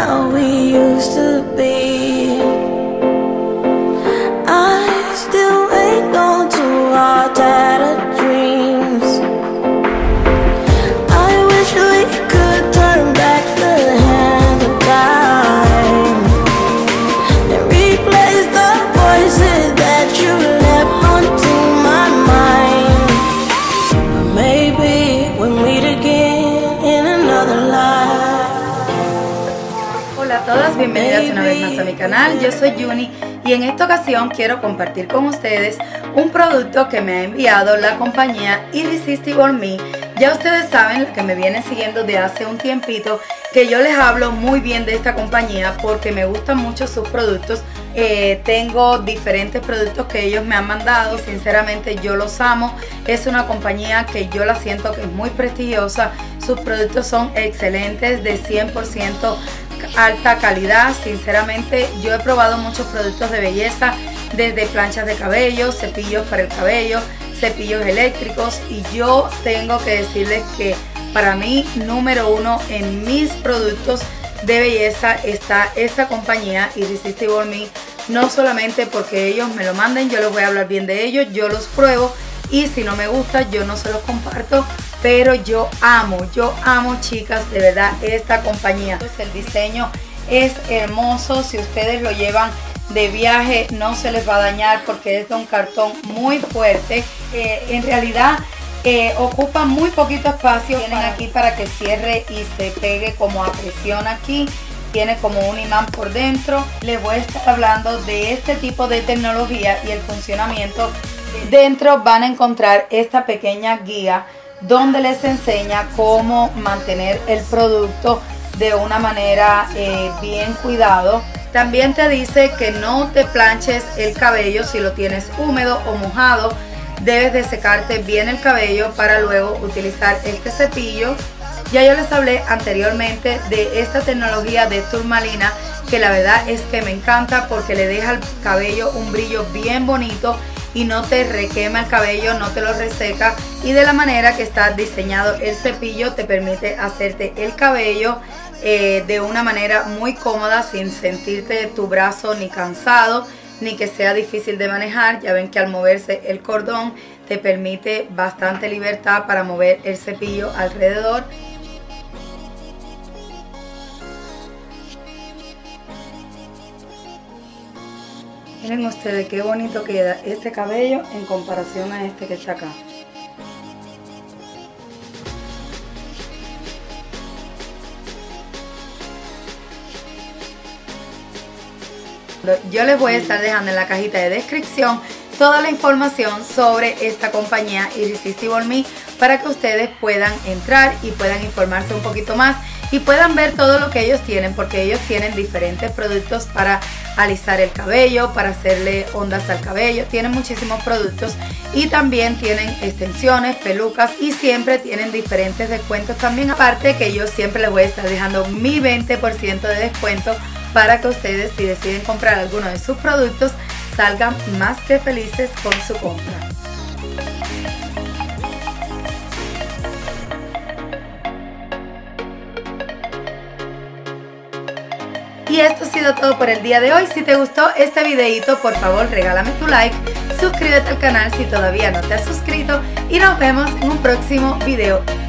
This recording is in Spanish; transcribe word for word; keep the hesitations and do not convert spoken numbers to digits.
how we used to be. I still ain't gone to our tattered dreams. I wish we could turn back the hand of time and replace the voices that you left haunting my mind. But maybe we'll meet again in another life. Hola a todas, bienvenidas una vez más a mi canal. Yo soy Yuni y en esta ocasión quiero compartir con ustedes un producto que me ha enviado la compañía Irresistible Me. Ya ustedes saben, los que me vienen siguiendo de hace un tiempito, que yo les hablo muy bien de esta compañía porque me gustan mucho sus productos. Eh, tengo diferentes productos que ellos me han mandado, sinceramente yo los amo. Es una compañía que yo la siento que es muy prestigiosa. Sus productos son excelentes, de cien por ciento alta calidad. Sinceramente yo he probado muchos productos de belleza, desde planchas de cabello, cepillos para el cabello, cepillos eléctricos, y yo tengo que decirles que para mí número uno en mis productos de belleza está esta compañía Irresistible Me. No solamente porque ellos me lo manden, yo les voy a hablar bien de ellos, yo los pruebo y si no me gusta yo no se los comparto, pero yo amo, yo amo, chicas, de verdad esta compañía. El diseño es hermoso, si ustedes lo llevan de viaje no se les va a dañar porque es de un cartón muy fuerte. Eh, en realidad eh, ocupa muy poquito espacio. Tienen aquí para que cierre y se pegue como a presión aquí. Tiene como un imán por dentro. Les voy a estar hablando de este tipo de tecnología y el funcionamiento. Dentro van a encontrar esta pequeña guía donde les enseña cómo mantener el producto de una manera eh, bien cuidado. También te dice que no te planches el cabello si lo tienes húmedo o mojado. Debes de secarte bien el cabello para luego utilizar este cepillo. Ya yo les hablé anteriormente de esta tecnología de turmalina, que la verdad es que me encanta porque le deja al cabello un brillo bien bonito y no te requema el cabello, no te lo reseca, y de la manera que está diseñado el cepillo te permite hacerte el cabello eh, de una manera muy cómoda, sin sentirte tu brazo ni cansado ni que sea difícil de manejar. Ya ven que al moverse el cordón te permite bastante libertad para mover el cepillo alrededor. Miren ustedes qué bonito queda este cabello en comparación a este que está acá. Yo les voy a estar dejando en la cajita de descripción toda la información sobre esta compañía Irresistible Me para que ustedes puedan entrar y puedan informarse un poquito más y puedan ver todo lo que ellos tienen, porque ellos tienen diferentes productos para alisar el cabello, para hacerle ondas al cabello. Tienen muchísimos productos y también tienen extensiones, pelucas, y siempre tienen diferentes descuentos también. Aparte que yo siempre les voy a estar dejando mi veinte por ciento de descuento para que ustedes, si deciden comprar alguno de sus productos, salgan más que felices con su compra. Y esto ha sido todo por el día de hoy. Si te gustó este videito, por favor regálame tu like, suscríbete al canal si todavía no te has suscrito y nos vemos en un próximo video.